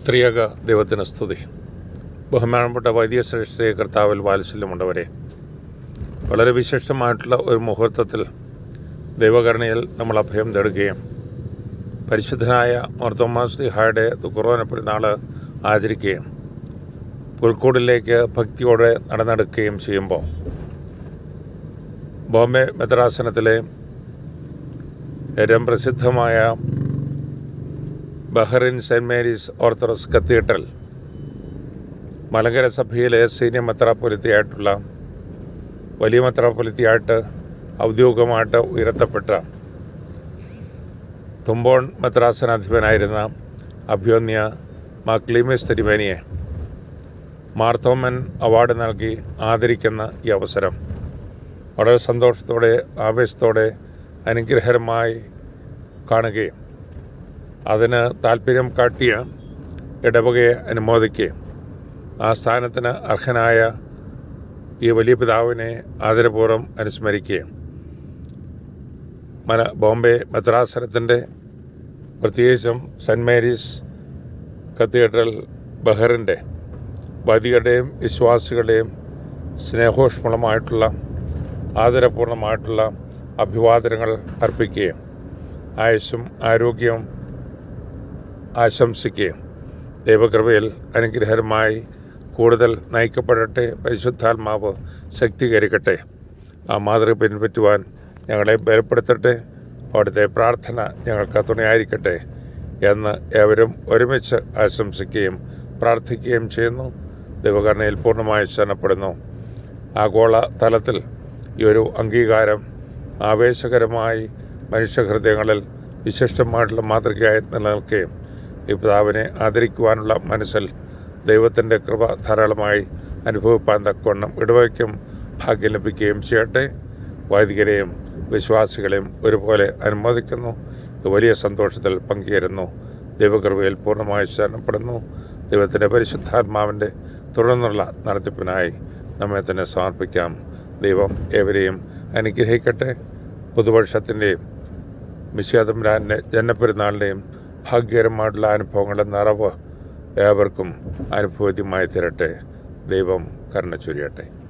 ത്രിയേക ദൈവത്തിന് സ്തുതി. ബഹുമാനപ്പെട്ട വൈദ്യശ്രേഷ്ഠയെ കർത്താവിൽ വാത്സല്യമുണ്ടവരെ, വളരെ വിശേഷമായിട്ടുള്ള ഒരു മുഹൂർത്തത്തിൽ ദൈവകരുണയിൽ നമ്മൾ അഭയം തേടുകയും പരിശുദ്ധനായ മാർത്തോമാ ശ്ലീഹായുടെ ദുഃഖറോന പെരുന്നാൾ ആചരിക്കുകയും പുൽക്കൂടിലേക്ക് ഭക്തിയോടെ നടന്നെടുക്കുകയും ചെയ്യുമ്പോൾ ബോംബെ മെത്രാസനത്തിലെ ഏറ്റവും പ്രസിദ്ധമായ Bahrain saint Mary's orthodox cathedral Malankara സഭയിലെ സീനിയർ മെത്രാപ്പൊലിത്തയായിട്ടുള്ള വലിയ മെത്രാപ്പൊലിത്തയായിട്ട് ഔദ്യോഗികമായിട്ട് ഉയർത്തപ്പെട്ട തുമ്പോൺ മെത്രാസനാധിപനായിരുന്ന അഭ്യോന്യ ക്ലീമിസ് തിരുമേനിയെ മാർത്തോമൻ അവാർഡ് നൽകി ആദരിക്കുന്ന ഈ അവസരം വളരെ സന്തോഷത്തോടെ ആവേശത്തോടെ അനുഗ്രഹകരമായി കാണുകയും അതിന് താല്പര്യം കാട്ടിയ ഇടവകയെ അനുമോദിക്കുകയും ആ സ്ഥാനത്തിന് അർഹനായ ഈ വലിയ പിതാവിനെ ആദരപൂർവ്വം അനുസ്മരിക്കുകയും ബോംബെ മെത്രാസനത്തിൻ്റെ പ്രത്യേകിച്ചും സെൻറ്റ് മേരീസ് കത്തീഡ്രൽ ബഹ്റിൻ്റെ വൈദികരുടെയും വിശ്വാസികളുടെയും സ്നേഹോഷ്മളമായിട്ടുള്ള ആദരപൂർണമായിട്ടുള്ള അഭിവാദനങ്ങൾ അർപ്പിക്കുകയും ആയുസ്സും ആരോഗ്യവും ആശംസിക്കുകയും ദൈവകൃപയിൽ അനുഗ്രഹകരമായി കൂടുതൽ നയിക്കപ്പെടട്ടെ, പരിശുദ്ധാത്മാവ് ശക്തീകരിക്കട്ടെ, ആ മാതൃക പിൻപറ്റുവാൻ ഞങ്ങളെ ബലപ്പെടുത്തട്ടെ, അവിടുത്തെ പ്രാർത്ഥന ഞങ്ങൾക്ക് തുണയായിരിക്കട്ടെ എന്ന് ഏവരും ഒരുമിച്ച് ആശംസിക്കുകയും പ്രാർത്ഥിക്കുകയും ചെയ്യുന്നു. ദൈവകരുണയിൽ പൂർണ്ണമായി ശരണപ്പെടുന്നു. ആഗോള തലത്തിൽ ഈ ഒരു അംഗീകാരം ആവേശകരമായി മനുഷ്യഹൃദയങ്ങളിൽ വിശിഷ്ടമായിട്ടുള്ള മാതൃകയായി നിലനിൽക്കുകയും ഈ പിതാവിനെ ആദരിക്കുവാനുള്ള മനസ്സിൽ ദൈവത്തിൻ്റെ കൃപ ധാരാളമായി അനുഭവിപ്പാൻ തക്കവണ്ണം ഇടവയ്ക്കും ഭാഗ്യം ലഭിക്കുകയും ചെയ്യട്ടെ. വൈദികരെയും വിശ്വാസികളെയും ഒരുപോലെ അനുമോദിക്കുന്നു. വലിയ സന്തോഷത്തിൽ പങ്കുചേരുന്നു. ദൈവകൃപയിൽ പൂർണ്ണമായി ശരണപ്പെടുന്നു. ദൈവത്തിൻ്റെ പരിശുദ്ധാത്മാവിൻ്റെ തുടർന്നുള്ള നടത്തിപ്പിനായി നമ്മെ തന്നെ സമർപ്പിക്കാം. ദൈവം ഏവരെയും അനുഗ്രഹിക്കട്ടെ. പുതുവർഷത്തിൻ്റെയും മിശിഹാതമ്പുരാൻ്റെ ജനനപ്പെരുന്നാളിൻ്റെയും ഭാഗ്യകരമായിട്ടുള്ള അനുഭവങ്ങളുടെ നിറവ് ഏവർക്കും അനുഭവമായി തീരട്ടെ. ദൈവം കരുണ ചൊരിയട്ടെ.